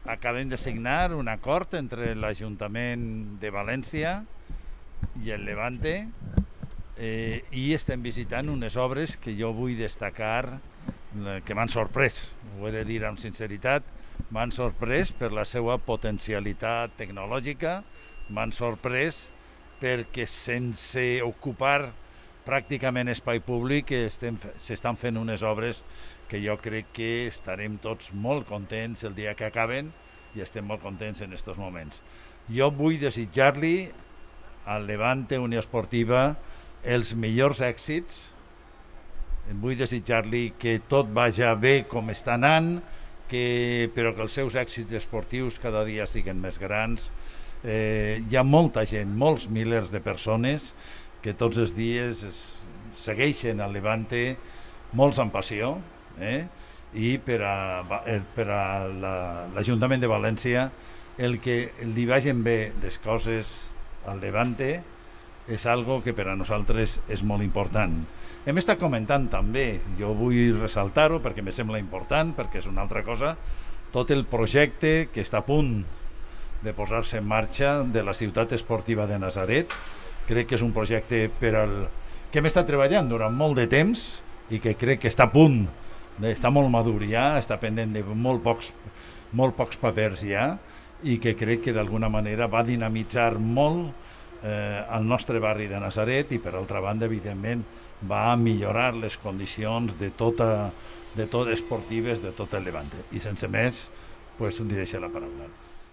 acabem de signar un acord entre l'Ajuntament de València i el Levante i estem visitant unes obres que jo vull destacar que m'han sorprès, ho he de dir amb sinceritat, m'han sorprès per la seva potencialitat tecnològica, m'han sorprès perquè sense ocupar pràcticament espai públic s'estan fent unes obres que jo crec que estarem tots molt contents el dia que acaben i estem molt contents en aquests moments. Jo vull desitjar-li al Levante Unió Esportiva els millors èxits, vull desitjar-li que tot vagi bé com està anant, però que els seus èxits esportius cada dia siguin més grans. Hi ha molta gent, molts milers de persones que tots els dies segueixen al Levante, molts amb passió, i per a l'Ajuntament de València el que li vagin bé les coses al Levante és algo que per a nosaltres és molt important. Hem estat comentant també, jo vull ressaltar-ho perquè me sembla important, perquè és una altra cosa, tot el projecte que està a punt de posar-se en marxa de la ciutat esportiva de Natzaret. Crec que és un projecte que hem estat treballant durant molt de temps i que crec que està a punt, està molt madur ja, està pendent de molt pocs papers ja, i que crec que d'alguna manera va dinamitzar molt el nostre barri de Natzaret i per altra banda evidentment va millorar les condicions de tot esportives de tot el Levante. I sense més, pues li deixo la paraula.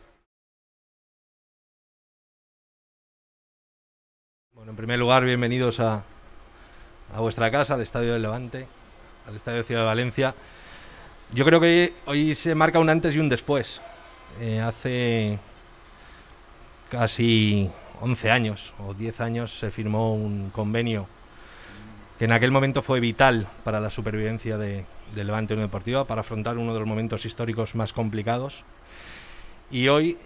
Bueno, en primer lugar, bienvenidos a vuestra casa, al Estadio del Levante, al Estadio de Ciudad de Valencia. Yo creo que hoy se marca un antes y un después. Hace casi 11 años o 10 años se firmó un convenio que en aquel momento fue vital para la supervivencia de Levante Unión Deportiva, para afrontar uno de los momentos históricos más complicados. Y hoy,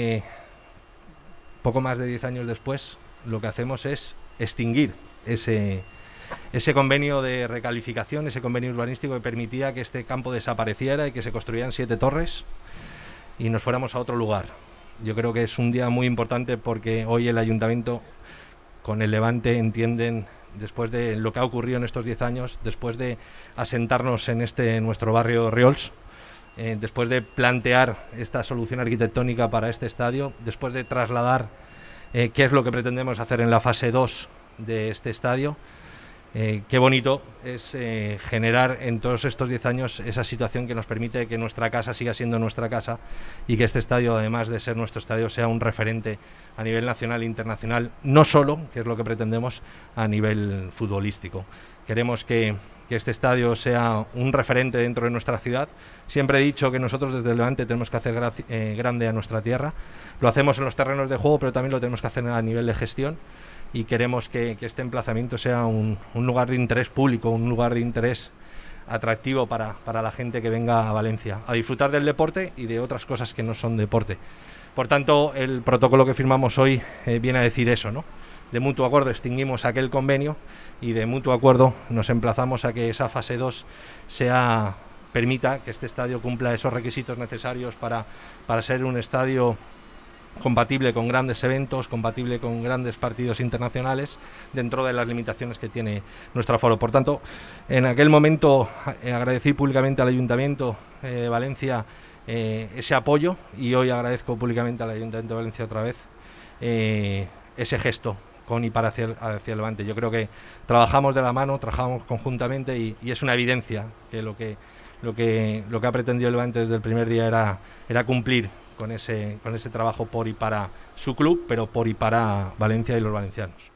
poco más de 10 años después, lo que hacemos es extinguir ese convenio de recalificación, ese convenio urbanístico que permitía que este campo desapareciera y que se construyeran 7 torres y nos fuéramos a otro lugar. Yo creo que es un día muy importante porque hoy el Ayuntamiento con el Levante entienden, después de lo que ha ocurrido en estos 10 años, después de asentarnos en nuestro barrio Riols, después de plantear esta solución arquitectónica para este estadio, después de trasladar qué es lo que pretendemos hacer en la fase 2 de este estadio, qué bonito es generar en todos estos 10 años esa situación que nos permite que nuestra casa siga siendo nuestra casa y que este estadio, además de ser nuestro estadio, sea un referente a nivel nacional e internacional, no solo, que es lo que pretendemos, a nivel futbolístico. Queremos que este estadio sea un referente dentro de nuestra ciudad. Siempre he dicho que nosotros desde el Levante tenemos que hacer grande a nuestra tierra. Lo hacemos en los terrenos de juego, pero también lo tenemos que hacer a nivel de gestión. Y queremos que este emplazamiento sea un lugar de interés público, un lugar de interés atractivo para la gente que venga a Valencia a disfrutar del deporte y de otras cosas que no son deporte. Por tanto, el protocolo que firmamos hoy viene a decir eso, ¿no? De mutuo acuerdo extinguimos aquel convenio y de mutuo acuerdo nos emplazamos a que esa fase 2 permita que este estadio cumpla esos requisitos necesarios para ser un estadio compatible con grandes eventos, compatible con grandes partidos internacionales, dentro de las limitaciones que tiene nuestro aforo. Por tanto, en aquel momento agradecí públicamente al Ayuntamiento de Valencia ese apoyo y hoy agradezco públicamente al Ayuntamiento de Valencia otra vez ese gesto con y para hacia el Levante. Yo creo que trabajamos de la mano, trabajamos conjuntamente y es una evidencia que lo que ha pretendido el Levante desde el primer día era cumplir con ese trabajo por y para su club, pero por y para Valencia y los valencianos.